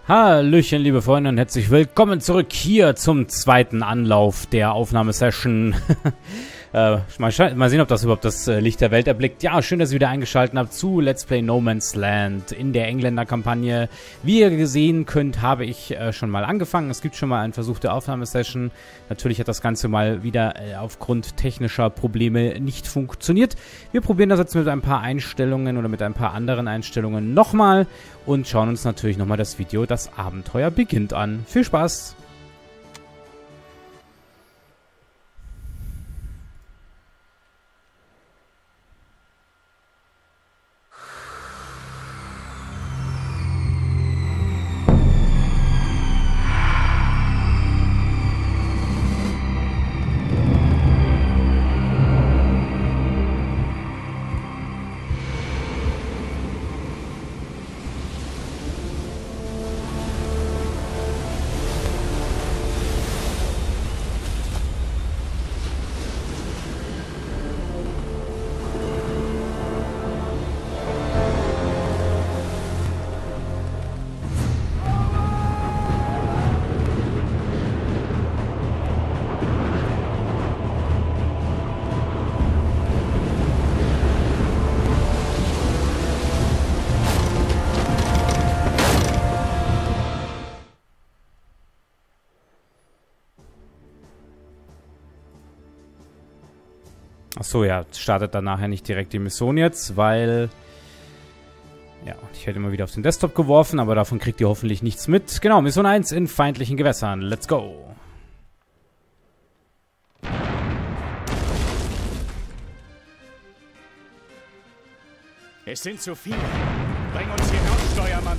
Hallöchen, liebe Freunde, und herzlich willkommen zurück hier zum zweiten Anlauf der Aufnahmesession. Mal sehen, ob das überhaupt das Licht der Welt erblickt. Ja, schön, dass ihr wieder eingeschaltet habt zu Let's Play No Man's Land in der Engländer-Kampagne. Wie ihr gesehen könnt, habe ich schon mal angefangen. Es gibt schon mal einen Versuch der Aufnahmesession. Natürlich hat das Ganze mal wieder aufgrund technischer Probleme nicht funktioniert. Wir probieren das jetzt mit ein paar Einstellungen oder mit ein paar anderen Einstellungen nochmal und schauen uns natürlich nochmal das Video "Das Abenteuer beginnt" an. Viel Spaß! Achso, ja, startet dann nachher nicht direkt die Mission jetzt, weil... Ja, ich hätte immer wieder auf den Desktop geworfen, aber davon kriegt ihr hoffentlich nichts mit. Genau, Mission 1 in feindlichen Gewässern. Let's go! Es sind zu viele. Bring uns hier raus, Steuermann.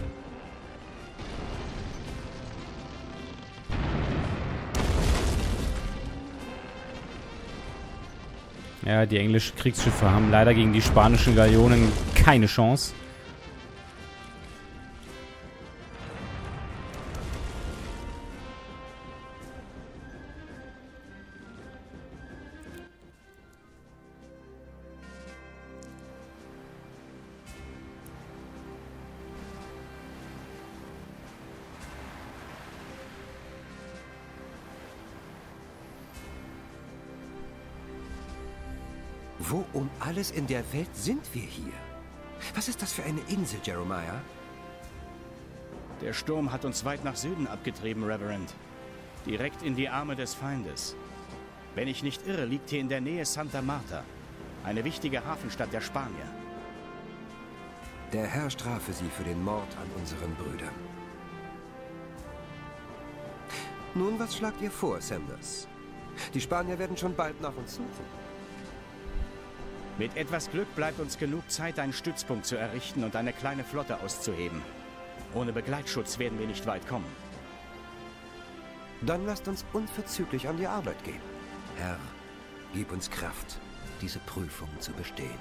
Ja, die englischen Kriegsschiffe haben leider gegen die spanischen Galeonen keine Chance. Wo um alles in der Welt sind wir hier? Was ist das für eine Insel, Jeremiah? Der Sturm hat uns weit nach Süden abgetrieben, Reverend. Direkt in die Arme des Feindes. Wenn ich nicht irre, liegt hier in der Nähe Santa Marta. Eine wichtige Hafenstadt der Spanier. Der Herr strafe sie für den Mord an unseren Brüdern. Nun, was schlagt ihr vor, Sanders? Die Spanier werden schon bald nach uns suchen. Mit etwas Glück bleibt uns genug Zeit, einen Stützpunkt zu errichten und eine kleine Flotte auszuheben. Ohne Begleitschutz werden wir nicht weit kommen. Dann lasst uns unverzüglich an die Arbeit gehen. Herr, gib uns Kraft, diese Prüfung zu bestehen.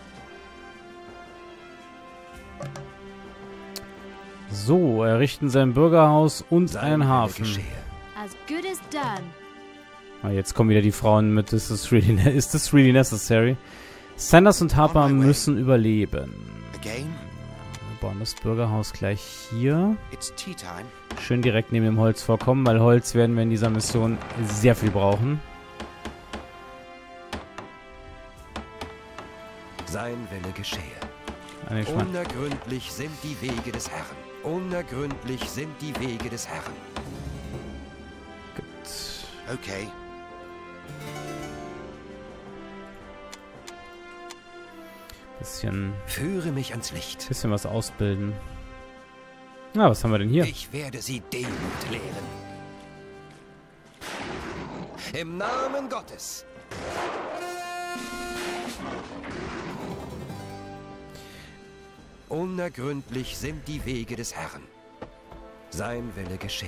So, errichten sein Bürgerhaus und einen Hafen. As good as done. Ah, jetzt kommen wieder die Frauen mit "Is this really necessary?" Sanders und Harper müssen überleben. Wir bauen das Bürgerhaus gleich hier. Schön direkt neben dem Holzvorkommen, weil Holz werden wir in dieser Mission sehr viel brauchen. Sein Wille geschehe. Unergründlich sind die Wege des Herrn. Unergründlich sind die Wege des Herrn. Gut. Okay. Führe mich ans Licht. Bisschen was ausbilden. Na, was haben wir denn hier? Ich werde sie Demut lehren. Im Namen Gottes. Unergründlich sind die Wege des Herrn. Sein Wille geschehe.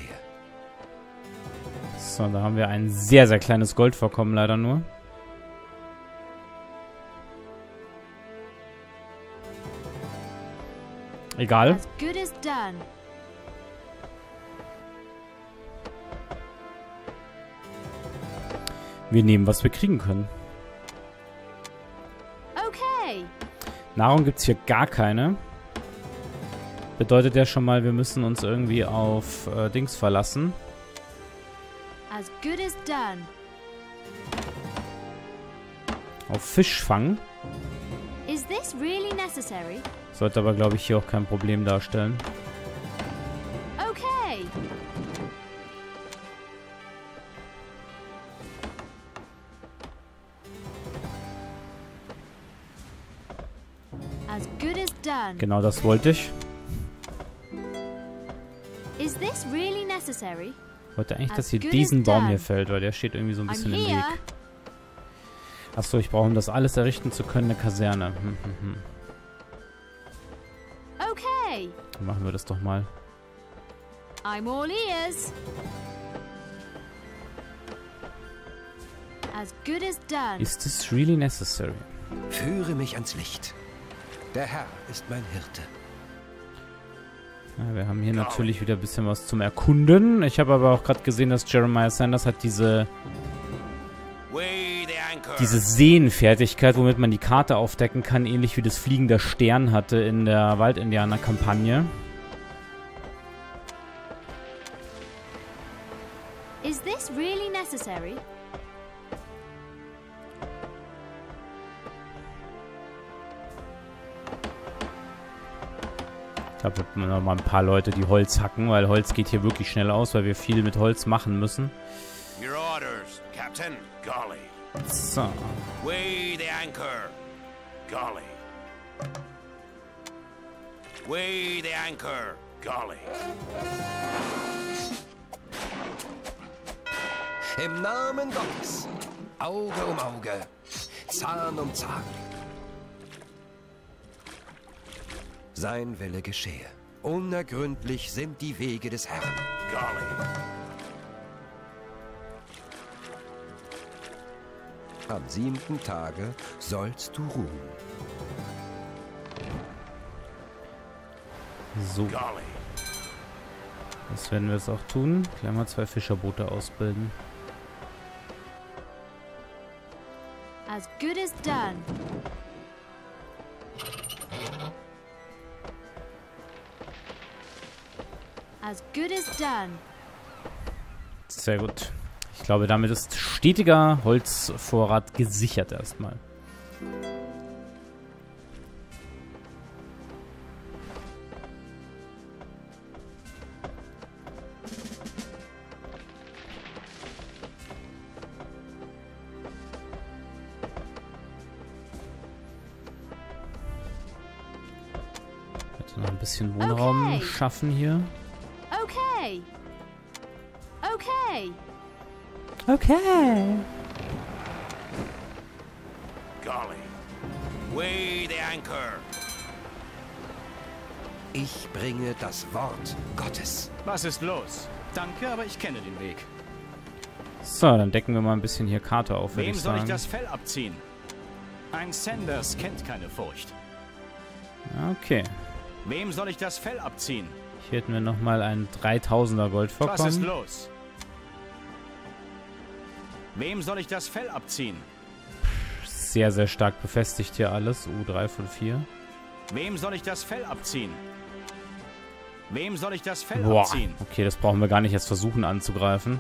So, da haben wir ein sehr, sehr kleines Goldvorkommen leider nur. Egal. As good as done. Wir nehmen, was wir kriegen können. Okay. Nahrung gibt es hier gar keine. bedeutet ja schon mal, wir müssen uns irgendwie auf Dings verlassen. As good as done. Auf Fischfang. Is this really necessary? Sollte aber, glaube ich, hier auch kein Problem darstellen. Okay. As good as done. Genau das wollte ich. Is this really necessary? Ich wollte eigentlich, dass As hier good diesen as Baum done. hier fällt, weil der steht irgendwie so ein I'm bisschen im here. Weg. Achso, ich brauche, um das alles errichten zu können, eine Kaserne. Okay. Dann machen wir das doch mal. I'm all ears. As good as done. Is this really necessary? Führe mich ans Licht. Der Herr ist mein Hirte. Ja, wir haben hier natürlich wieder ein bisschen was zum Erkunden. Ich habe aber auch gerade gesehen, dass Jeremiah Sanders hat diese Sehenfertigkeit, womit man die Karte aufdecken kann, ähnlich wie das Fliegen der Stern hatte in der Waldindianer-Kampagne. Is this really necessary? Ich habe noch mal ein paar Leute, die Holz hacken, weil Holz geht hier wirklich schnell aus, weil wir viel mit Holz machen müssen. Your orders, Captain. Golly. So. Weigh the anchor. Golly. Weigh the anchor. Golly. Im Namen Gottes. Auge um Auge. Zahn um Zahn. Sein Wille geschehe. Unergründlich sind die Wege des Herrn. Golly. Am 7. Tage sollst du ruhen. So. Golly. Das werden wir jetzt auch tun. Gleich mal 2 Fischerboote ausbilden. As good as done. As good as done. Sehr gut. Ich glaube, damit ist stetiger Holzvorrat gesichert erstmal. Ich noch ein bisschen Wohnraum Okay. schaffen hier. Okay. Okay. Okay. Golly. Weigh the anchor. Ich bringe das Wort Gottes. Was ist los? Danke, aber ich kenne den Weg. So, dann decken wir mal ein bisschen hier Karte auf, würde Wem ich soll ich sagen. das Fell abziehen? Ein Sanders kennt keine Furcht. Okay. Wem soll ich das Fell abziehen? Hier hätten wir nochmal einen 3000er Was ist Goldvorkommen. los? Wem soll ich das Fell abziehen? Sehr, sehr stark befestigt hier alles. 3 von 4. Wem soll ich das Fell abziehen? Wem soll ich das Fell Boah, abziehen? okay, das brauchen wir gar nicht erst versuchen anzugreifen.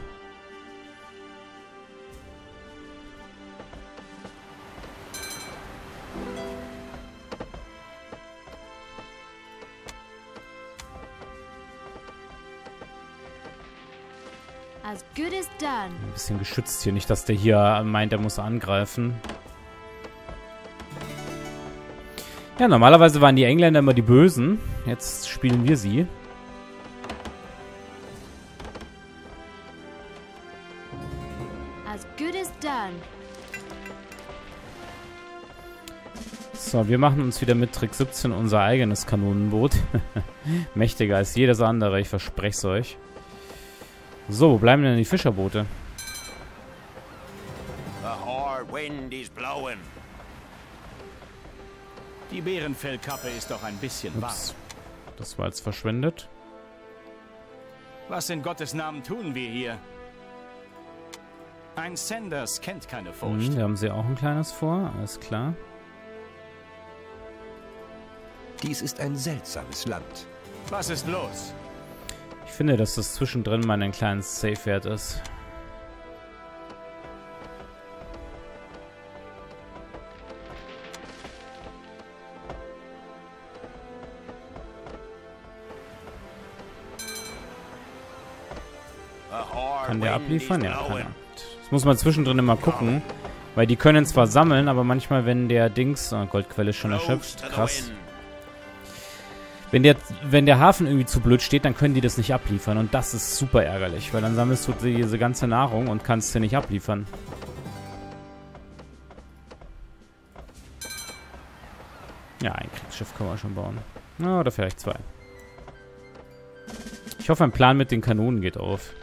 As good as done. Ein bisschen geschützt hier. Nicht, dass der hier meint, er muss angreifen. Ja, normalerweise waren die Engländer immer die Bösen. Jetzt spielen wir sie. As good as done. So, wir machen uns wieder mit Trick 17 unser eigenes Kanonenboot. Mächtiger als jedes andere, ich verspreche es euch. So, wo bleiben denn die Fischerboote? The hard wind is blowing. Die Bärenfellkappe ist doch ein bisschen warm. Ups, das war jetzt verschwendet. Was in Gottes Namen tun wir hier? Ein Sanders kennt keine Furcht. Da haben sie auch ein kleines vor, alles klar. Dies ist ein seltsames Land. Was ist los? Ich finde, dass das zwischendrin mal ein kleines Safe-Wert ist. Kann der abliefern? Ja, kann er. Das muss man zwischendrin immer gucken. Weil die können zwar sammeln, aber manchmal, wenn der Dings... Oh, Goldquelle ist schon erschöpft. Krass. Wenn der Hafen irgendwie zu blöd steht, dann können die das nicht abliefern. Und das ist super ärgerlich, weil dann sammelst du diese ganze Nahrung und kannst sie nicht abliefern. Ja, ein Kriegsschiff können wir schon bauen. Ja, oder vielleicht zwei. Ich hoffe, ein Plan mit den Kanonen geht auf.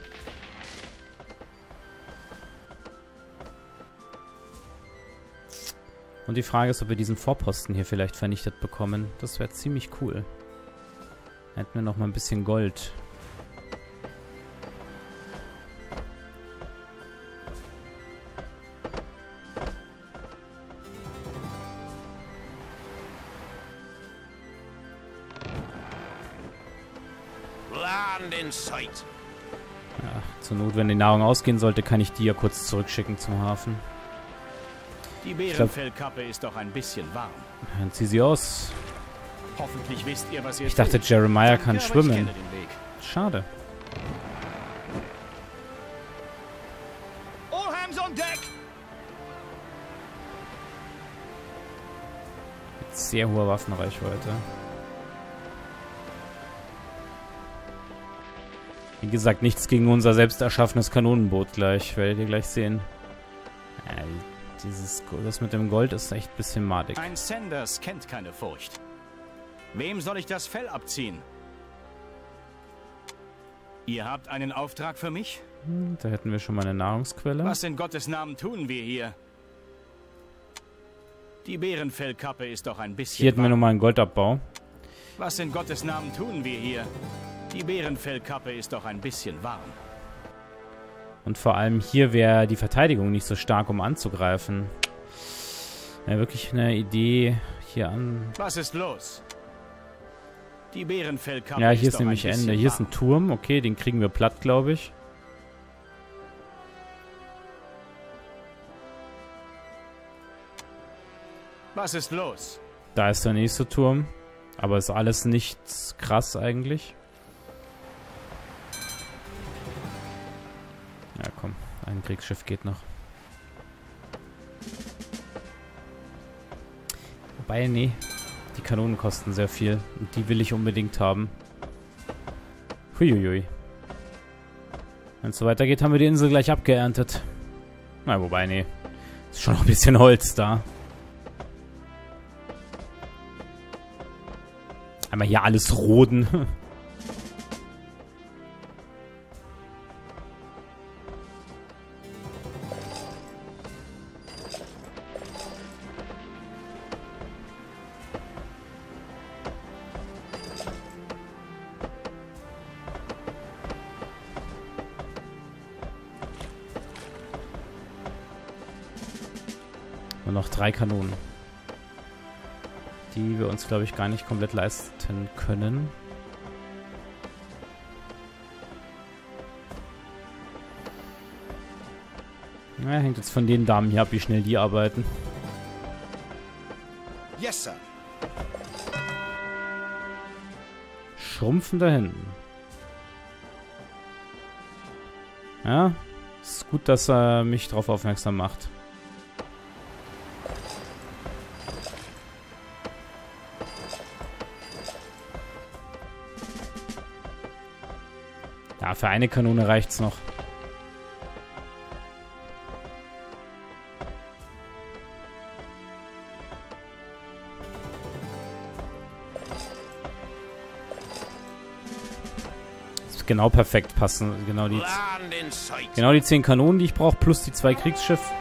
Und die Frage ist, ob wir diesen Vorposten hier vielleicht vernichtet bekommen. Das wäre ziemlich cool. Da hätten wir noch mal ein bisschen Gold. Land in sight. Ja, zur Not, wenn die Nahrung ausgehen sollte, kann ich die ja kurz zurückschicken zum Hafen. Die Bärenfellkappe ist doch ein bisschen warm. Dann zieh sie aus. Hoffentlich wisst ihr, was ihr Ich dachte, tut. Jeremiah Danke, kann aber ich schwimmen. kenne den Weg. Schade. All hands on deck! Mit sehr hoher Waffenreichweite. Wie gesagt, nichts gegen unser selbst erschaffenes Kanonenboot gleich. Werdet ihr gleich sehen. Das mit dem Gold ist echt ein bisschen madig. Ein Sanders kennt keine Furcht. Wem soll ich das Fell abziehen? Ihr habt einen Auftrag für mich? Da hätten wir schon mal eine Nahrungsquelle. Was in Gottes Namen tun wir hier? Die Bärenfellkappe ist doch ein bisschen Hier hätten wir warm. nochmal einen Goldabbau. Was in Gottes Namen tun wir hier? Die Bärenfellkappe ist doch ein bisschen warm. Und vor allem hier wäre die Verteidigung nicht so stark, um anzugreifen. Ja, wirklich eine Idee hier an... Was ist los? Die Bärenfellkappe Ja, hier ist doch nämlich ein Ende. bisschen Hier ist ein warm. Turm. Okay, den kriegen wir platt, glaube ich. Was ist los? Da ist der nächste Turm. Aber ist alles nichts krass eigentlich. Ja, komm. Ein Kriegsschiff geht noch. Wobei, nee. Die Kanonen kosten sehr viel. Und die will ich unbedingt haben. Huiuiui. Wenn es so weitergeht, haben wir die Insel gleich abgeerntet. Na, wobei, nee. Ist schon noch ein bisschen Holz da. Einmal hier alles roden. Nur noch 3 Kanonen. Die wir uns, glaube ich, gar nicht komplett leisten können. Na, hängt jetzt von den Damen hier ab, wie schnell die arbeiten. Yes, Sir. Schrumpfen da hinten. Ja, ist gut, dass er mich darauf aufmerksam macht. Ja, für eine Kanone reicht's noch. Das wird genau perfekt passen. Genau die 10 Kanonen, die ich brauche, plus die 2 Kriegsschiffe.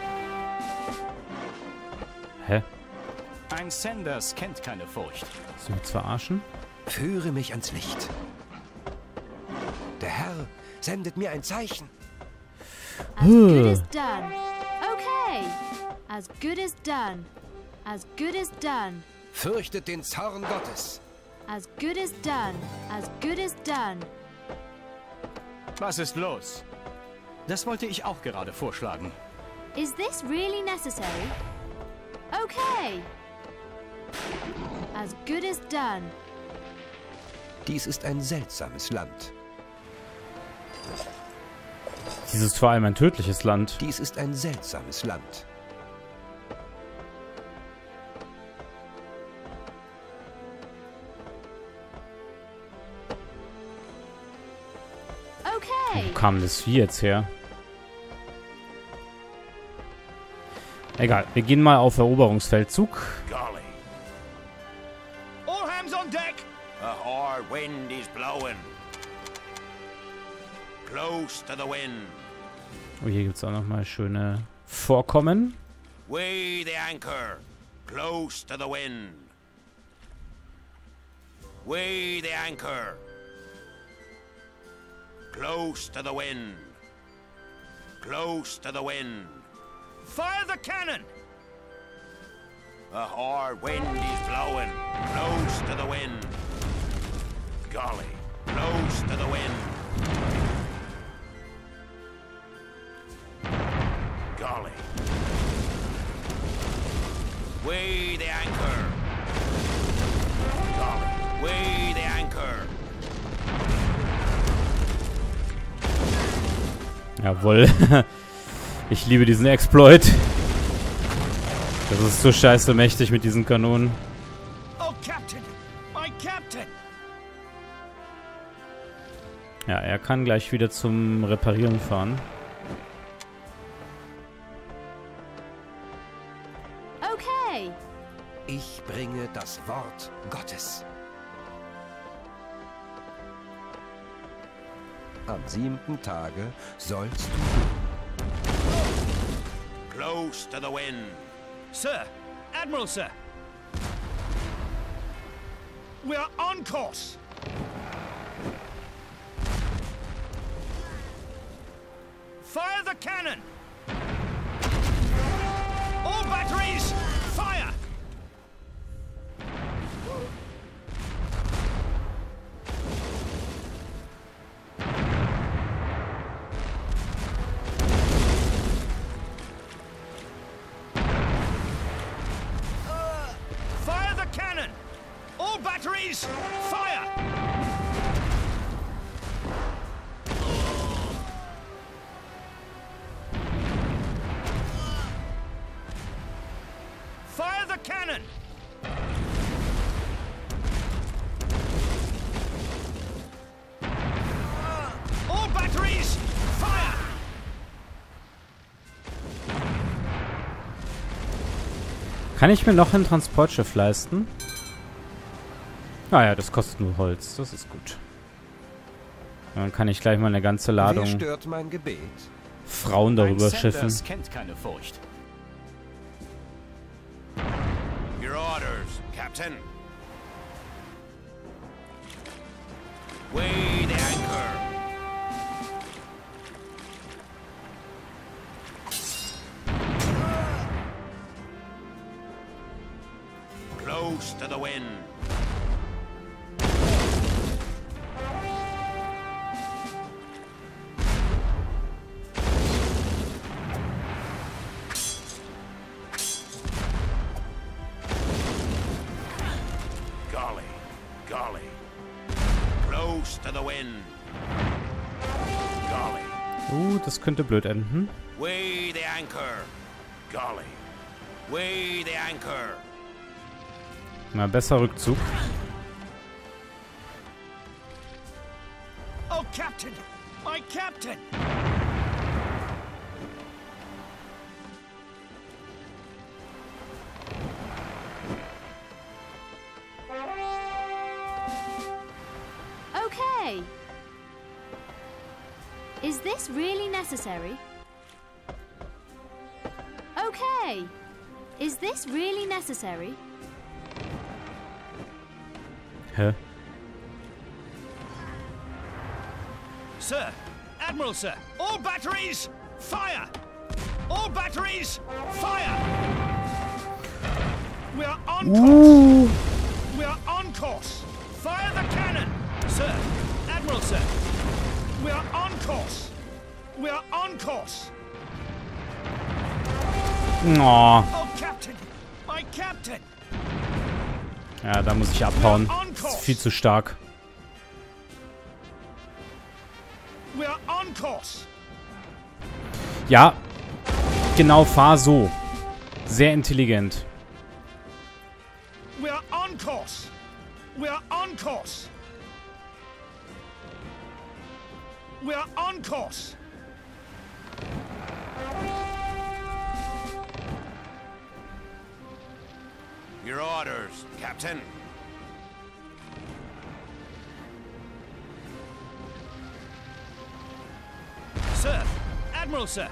Hä? Ein Sanders kennt keine Furcht. Willst du mich verarschen? Führe mich ans Licht. Der Herr sendet mir ein Zeichen. As good as done. Okay. As good as done. As good as done. Fürchtet den Zorn Gottes. As good as done. As good as done. Was ist los? Das wollte ich auch gerade vorschlagen. Is this really necessary? Okay. As good as done. Dies ist ein seltsames Land. Dies ist vor allem ein tödliches Land. Dies ist ein seltsames Land. Okay. Wo kam das Vieh jetzt her? Egal, wir gehen mal auf Eroberungsfeldzug. Golly. All hands on deck! A hard wind is blowing. Close to the wind. Oh, hier gibt es auch nochmal schöne Vorkommen. Weigh the anchor. Close to the wind. Weigh the anchor. Close to the wind. Close to the wind. Fire the cannon! A hard wind is blowing. Close to the wind. Golly. Close to the wind. Golly. Weigh the anchor. Golly. Weigh the anchor. Jawohl. Ich liebe diesen Exploit. Das ist so scheiße mächtig mit diesen Kanonen. Oh, Captain! My Captain! Ja, er kann gleich wieder zum Reparieren fahren. Okay. Ich bringe das Wort Gottes. Am 7. Tage sollst du... Close to the wind. Sir! Admiral, sir! We are on course! Fire the cannon! All batteries, fire! Fire the cannon! All batteries, fire! Fire the cannon! All batteries, fire! Kann ich mir noch ein Transportschiff leisten? Naja, das kostet nur Holz. Das ist gut. Dann kann ich gleich mal eine ganze Wer Ladung stört mein Gebet? Frauen darüber Ein schiffen. Sanders kennt keine Furcht. Your orders, Captain. Weigh the anchor. Close to the wind. Golly, golly. Close to the wind. Golly. Das könnte blöd enden. Weigh the anchor. Golly. Weigh the anchor. Na, besser Rückzug. Oh, Captain! My Captain! Okay. Is this really necessary? Okay. Is this really necessary? Hä? Sir! Admiral, sir! All batteries, fire! All batteries, fire! We are on course! We are on course! Fire the cannon! Sir! Admiral, sir! We are on course! We are on course! Oh. Oh, Captain! My Captain! Ja, da muss ich abhauen. Das ist viel zu stark. We are on course! Ja, genau, fahr so. Sehr intelligent. We are on course! We are on course! We are on course! Your orders, Captain. Sir! Admiral, sir!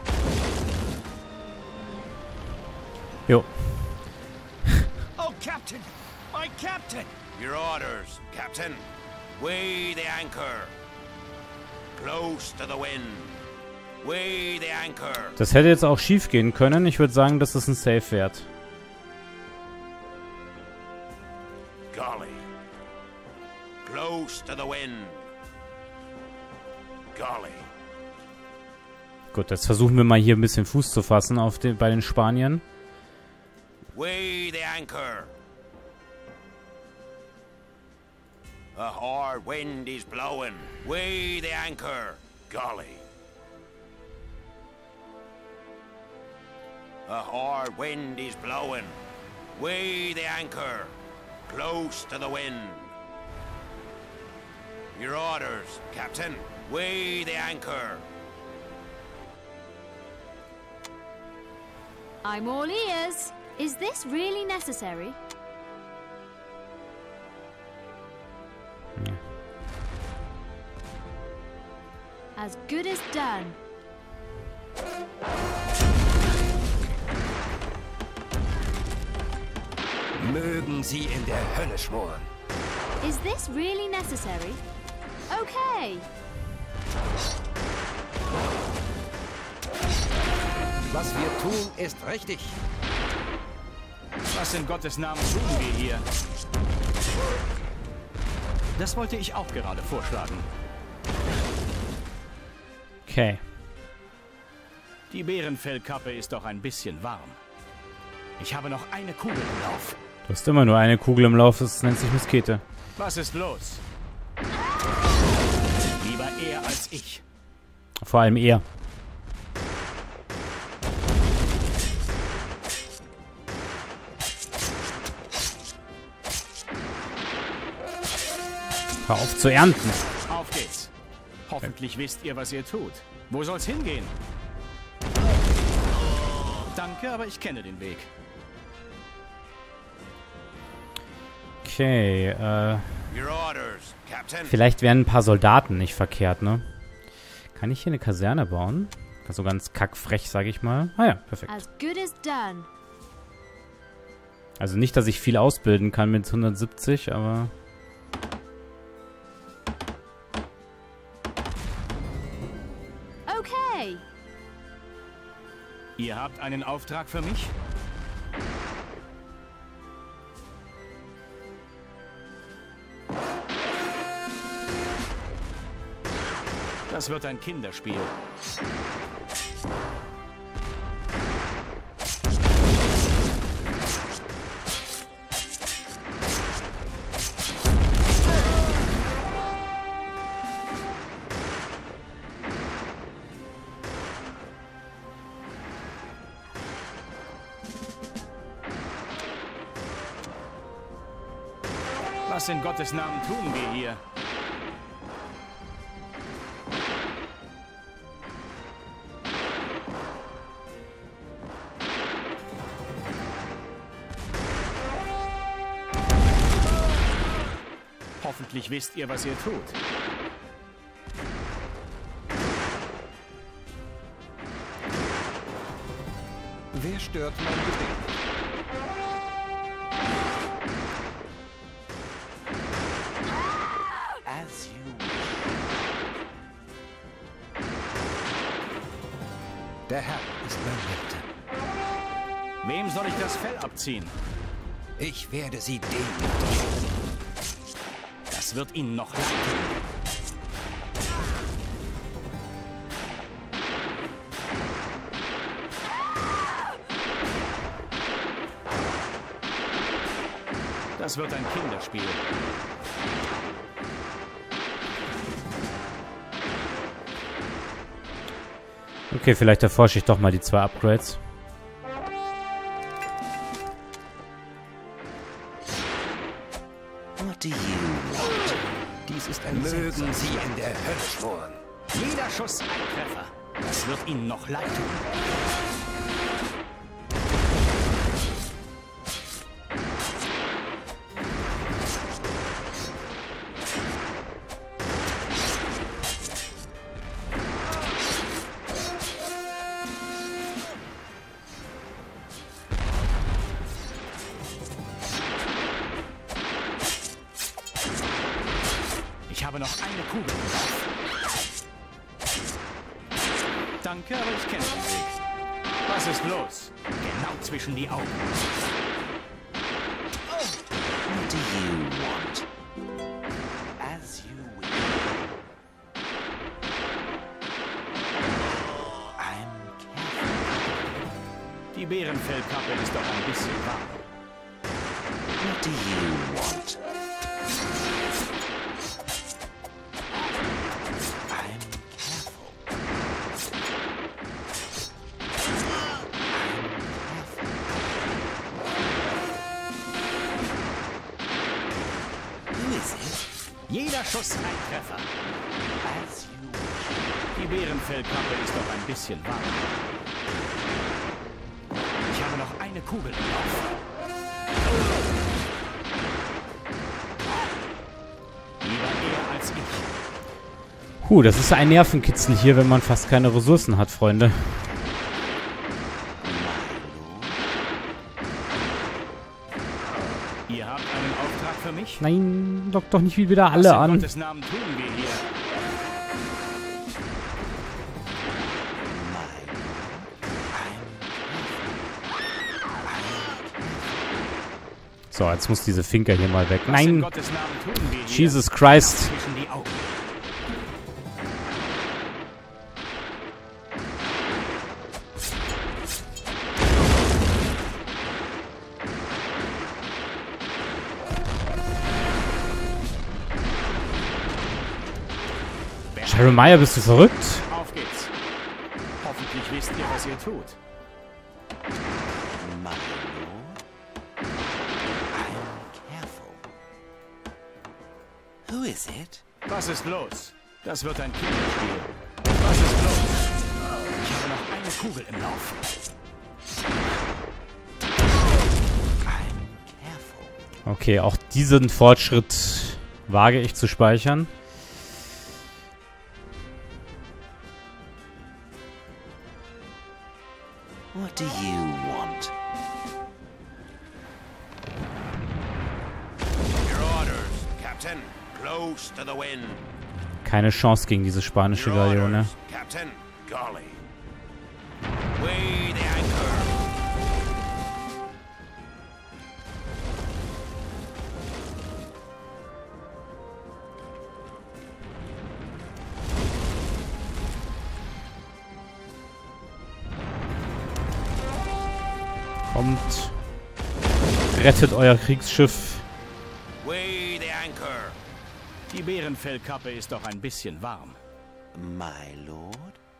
Jo. Oh, Captain! My Captain! Your orders, Captain. Weigh the anchor. Close to the wind. Weigh the anchor. Das hätte jetzt auch schief gehen können. Ich würde sagen, das ist ein Safe-Wert. Golly. Close to the wind. Golly. Gut, jetzt versuchen wir mal hier ein bisschen Fuß zu fassen bei den Spaniern. Weigh the anchor. A hard wind is blowing. Weigh the anchor. Golly. A hard wind is blowing. Weigh the anchor. Close to the wind. Your orders, Captain. Weigh the anchor. I'm all ears. Is this really necessary? As good as done. Mögen sie in der Hölle schmoren. Is this really necessary? Okay. Was wir tun, ist richtig. Was in Gottes Namen tun wir hier? Das wollte ich auch gerade vorschlagen. Okay. Die Bärenfellkappe ist doch ein bisschen warm. Ich habe noch eine Kugel im Lauf. Du hast immer nur eine Kugel im Lauf, das nennt sich Muskete. Was ist los? Lieber er als ich. Vor allem er. Hör auf zu ernten. Auf geht's. Hoffentlich wisst ihr, was ihr tut. Wo soll's hingehen? Danke, aber ich kenne den Weg. Okay, Your orders, Captain. vielleicht wären ein paar Soldaten nicht verkehrt, ne? Kann ich hier eine Kaserne bauen? So ganz kackfrech, sag ich mal. Ah ja, perfekt. As good as done. Also nicht, dass ich viel ausbilden kann mit 170, aber... Okay. Ihr habt einen Auftrag für mich? Das wird ein Kinderspiel. Was in Gottes Namen tun wir hier? Hoffentlich wisst ihr, was ihr tut. Wer stört mein Gebet? As you Der Herr ist mein Hirte. Wem soll ich das Fell abziehen? Ich werde sie demütigen. Das Das wird Ihnen noch leid tun. Das wird ein Kinderspiel. Okay, vielleicht erforsche ich doch mal die 2 Upgrades. What do you want? Dies ist ein Mögen Mögen. Sie in der Hölle schmoren. Jeder Schuss ein Treffer. Das wird Ihnen noch leid tun. Ich habe noch eine Kugel. Danke, aber ich kenne den Weg. Was ist los? Genau zwischen die Augen. What do you want? As you will. I'm careful. Die Bärenfellkappe ist doch ein bisschen warm. What do you want? I'm careful. Who is it? Jeder Schuss ein Treffer. As you wish. Die Bärenfellkappe ist doch ein bisschen warm. Ich habe noch eine Kugel im Lauf. Lieber er als ich. Das ist ein Nervenkitzel hier, wenn man fast keine Ressourcen hat, Freunde. Ihr habt einen Auftrag für mich? Nein, lock doch nicht wieder Was alle in an. Gottes Namen tun wir hier? So, jetzt muss diese Finker hier mal weg. Was in Nein, Gottes Namen tun wir hier? Jesus Christ. Zwischen die Augen. Jeremiah, bist du verrückt? Auf geht's. Hoffentlich wisst ihr, was ihr tut. My lord. I'm careful. Who is it? Was ist los? Das wird ein Kinderspiel. Was ist los? Ich habe noch eine Kugel im Lauf. I'm careful. Okay, auch diesen Fortschritt wage ich zu speichern. What do you want? Your orders, Captain. Close to the wind. Keine Chance gegen diese spanische Your Galeone. orders, Captain. Golly. Weigh the anchor. Kommt. Rettet euer Kriegsschiff. Weigh the anchor. Die Bärenfellkappe ist doch ein bisschen warm. My lord?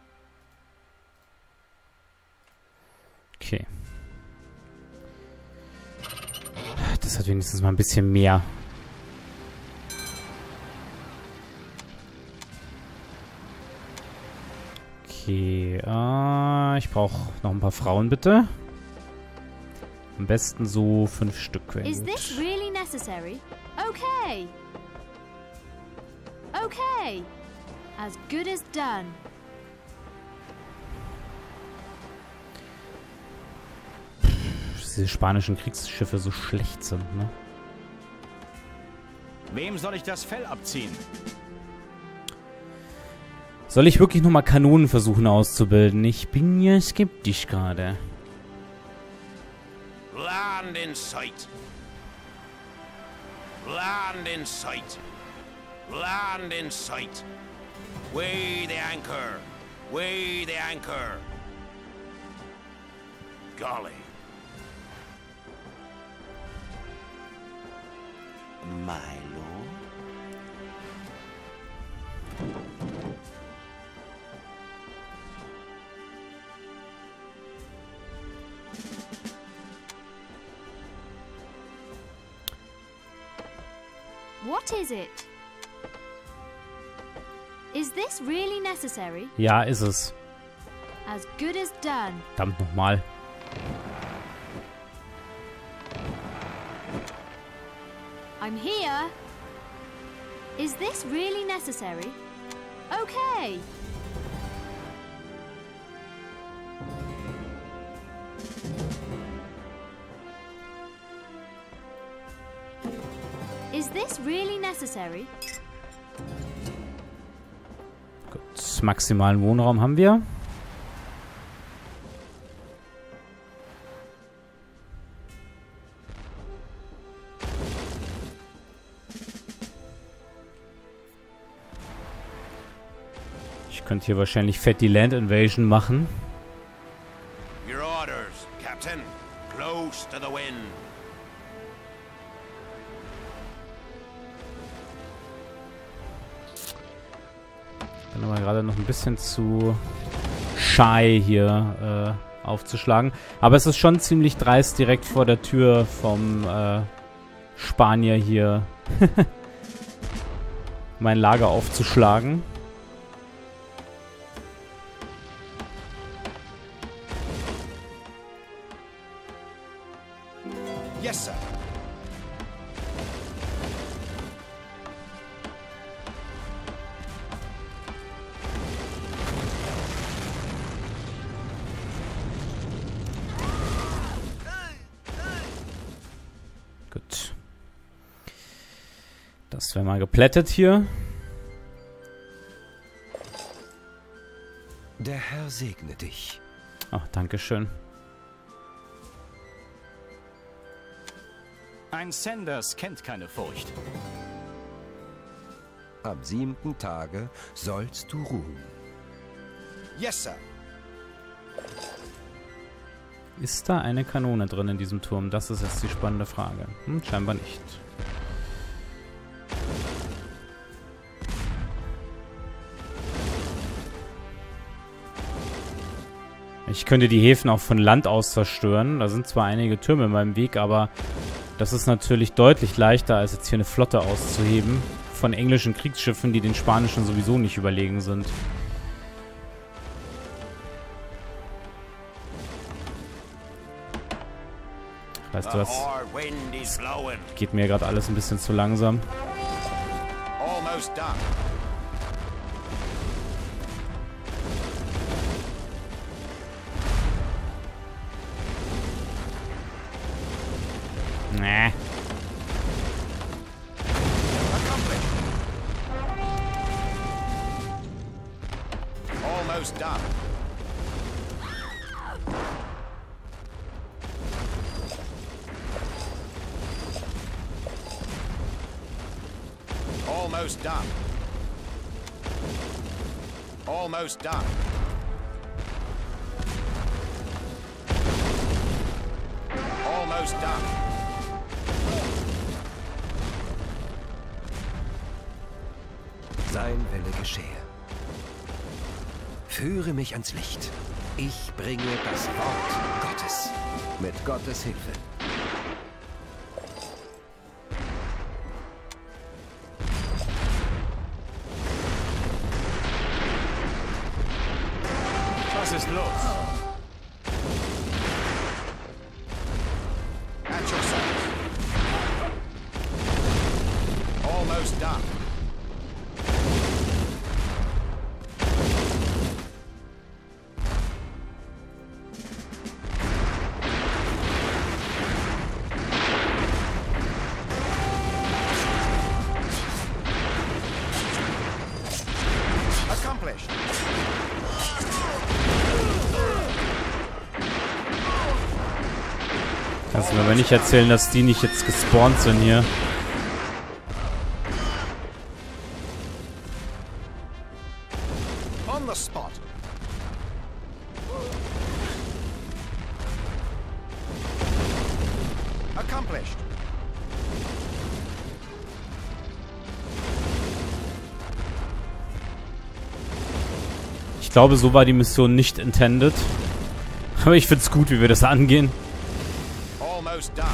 Okay. Das hat wenigstens mal ein bisschen mehr. Okay, ich brauche noch ein paar Frauen, bitte. Am besten so 5 Stück. wären Is gut. this really necessary? Okay. Okay. As good as done. Dass diese spanischen Kriegsschiffe so schlecht sind, ne? Wem soll ich das Fell abziehen? Soll ich wirklich nochmal Kanonen versuchen auszubilden? Ich bin ja skeptisch gerade. Land in sight. Land in sight. Land in sight. Weigh the anchor. Weigh the anchor. Golly. My lord? What is it? Is this really necessary? Ja, ist es. As good as done. Verdammt nochmal. I'm here. Is this really necessary? Okay. Is this really necessary? Gut, maximalen Wohnraum haben wir. Ich könnte hier wahrscheinlich fett die Land Invasion machen. Your orders, Captain. Close to the wind. Bin aber gerade noch ein bisschen zu shy hier aufzuschlagen. Aber es ist schon ziemlich dreist, direkt vor der Tür vom Spanier hier mein Lager aufzuschlagen. Yes, sir. Gut. Das wäre mal geplättet hier. Der Herr segne dich. Ach, dankeschön. Ein Sanders kennt keine Furcht. Am 7. Tage sollst du ruhen. Yes, sir. Ist da eine Kanone drin in diesem Turm? Das ist jetzt die spannende Frage. Scheinbar nicht. Ich könnte die Häfen auch von Land aus zerstören. Da sind zwar einige Türme in meinem Weg, aber das ist natürlich deutlich leichter, als jetzt hier eine Flotte auszuheben von englischen Kriegsschiffen, die den spanischen sowieso nicht überlegen sind. Weißt du was? Geht mir gerade alles ein bisschen zu langsam. Almost done. Nee. Almost done. Almost done. Almost done. Almost done. Sein Wille geschehe. Führe mich ans Licht. Ich bringe das Wort Gottes. Mit Gottes Hilfe. Was ist los? At your side. Almost done. Accomplished. Kannst du mir aber nicht erzählen, dass die nicht jetzt gespawnt sind hier. On the spot. Accomplished. Ich glaube, so war die Mission nicht intended. Aber ich find's gut, wie wir das angehen. Almost done.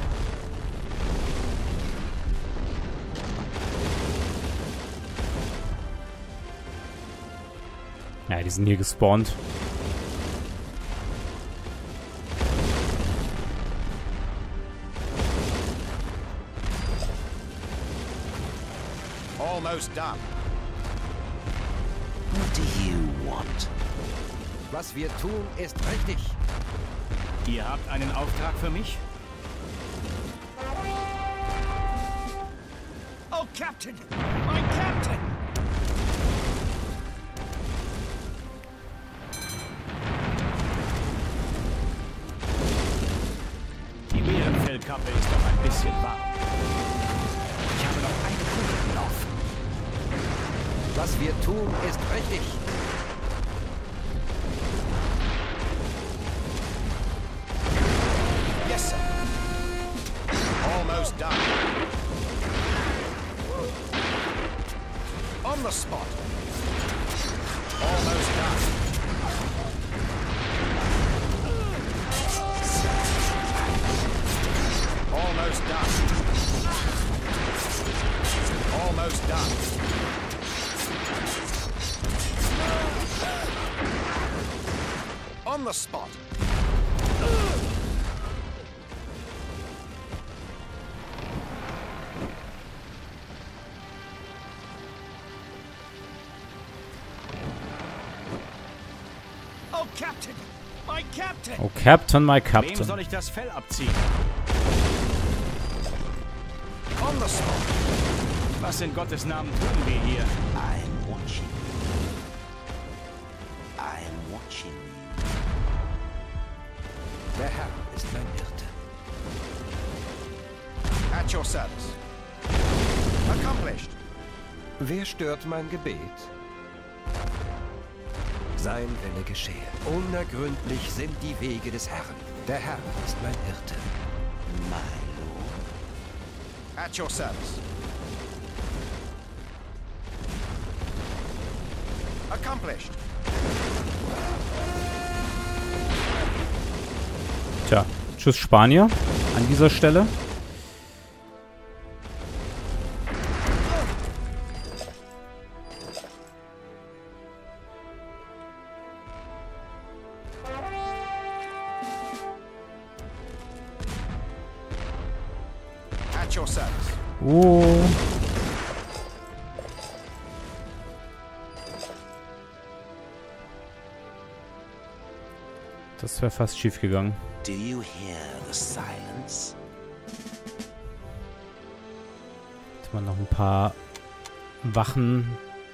Ja, die sind hier gespawnt. Almost done. What do you want? Was wir tun, ist richtig. Ihr habt einen Auftrag für mich? Oh, Captain! My Captain! Die Bärenfellkappe ist noch ein bisschen warm. Ich habe noch eine Kugel im Lauf. Was wir tun, ist richtig. Yes, sir. Almost done. On the spot. Almost done. Almost done. Almost done. On the spot. Oh, Captain! My Captain! Oh, Captain, my Wem Captain. soll ich das Fell abziehen? On the spot. Was in Gottes Namen tun wir hier? I'm watching. I'm watching. Der Herr ist mein Hirte. At your service. Accomplished. Wer stört mein Gebet? Sein Wille geschehe. Unergründlich sind die Wege des Herrn. Der Herr ist mein Hirte. My Lord. At your service. Accomplished. Tja, tschüss Spanier an dieser Stelle. At your service. Oh. Das wäre fast schief gegangen. Do you hear the silence? Jetzt mal noch ein paar Wachen.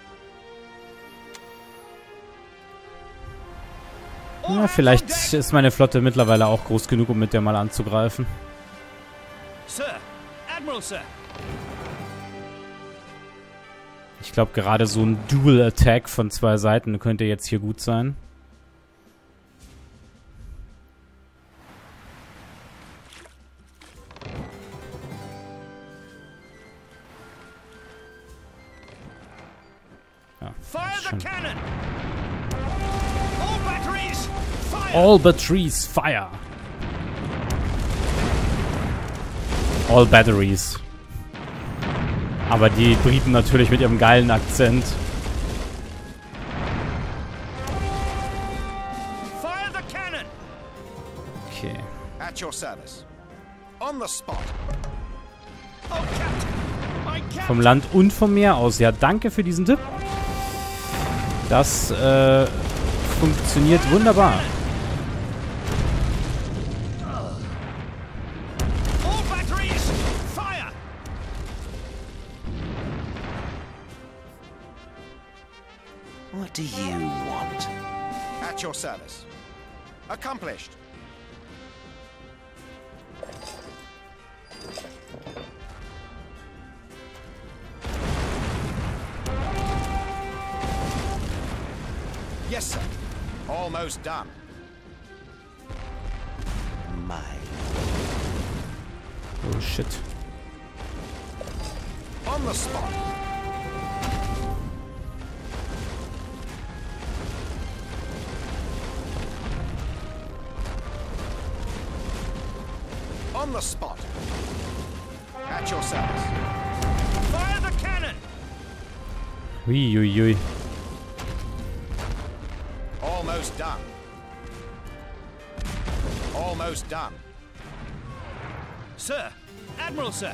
Ja, vielleicht ist meine Flotte mittlerweile auch groß genug, um mit der mal anzugreifen. Sir! Admiral, Sir! Ich glaube, gerade so ein Dual Attack von zwei Seiten könnte jetzt hier gut sein. Ja, Fire the schon. cannon! All batteries! Fire! All batteries fire! All batteries. Aber die Briten natürlich mit ihrem geilen Akzent. Fire the cannon! Okay. At your service. On the spot. Oh, Captain! My Captain! Vom Land und vom Meer aus. Ja, danke für diesen Tipp. Das funktioniert wunderbar. All batteries! Fire! What do you want? At your service. Accomplished. Yes, sir. Almost done. Oh, shit. On the spot. On the spot. At yourselves. Fire the cannon! Ui, ui, ui. Almost done. Almost done. Sir! Admiral, sir!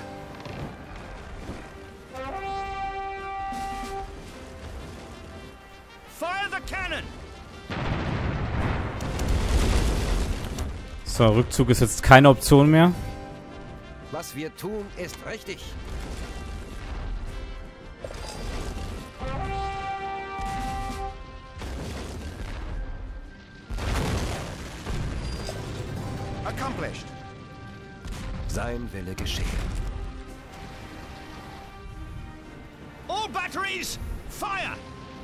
Fire the cannon! So, Rückzug ist jetzt keine Option mehr. Was wir tun, ist richtig. Accomplished. Sein Wille geschehe. All batteries, fire!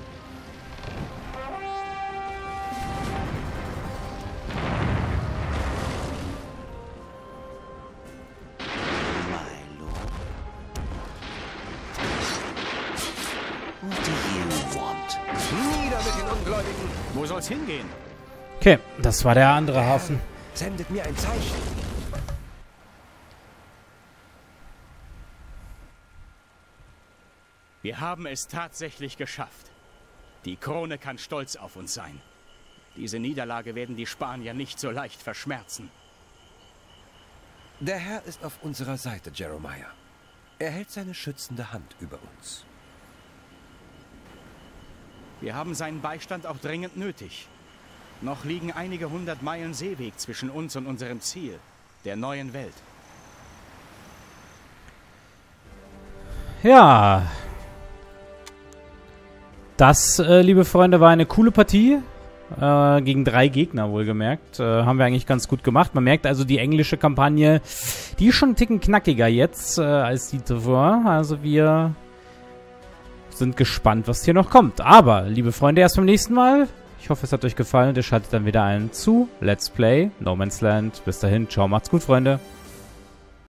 Nieder mit den Ungläubigen. Wo soll's hingehen? Okay, das war der andere Hafen. Sendet mir ein Zeichen. Wir haben es tatsächlich geschafft. Die Krone kann stolz auf uns sein. Diese Niederlage werden die Spanier nicht so leicht verschmerzen. Der Herr ist auf unserer Seite, Jeremiah. Er hält seine schützende Hand über uns. Wir haben seinen Beistand auch dringend nötig. Noch liegen einige 100 Meilen Seeweg zwischen uns und unserem Ziel, der neuen Welt. Ja. Das, liebe Freunde, war eine coole Partie. Gegen 3 Gegner, wohlgemerkt. Haben wir eigentlich ganz gut gemacht. Man merkt also, die englische Kampagne, die ist schon einen Ticken knackiger jetzt als die zuvor. Also wir sind gespannt, was hier noch kommt. Aber, liebe Freunde, erst beim nächsten Mal. Ich hoffe, es hat euch gefallen und ihr schaltet dann wieder ein zu Let's Play No Man's Land. Bis dahin, ciao, macht's gut, Freunde.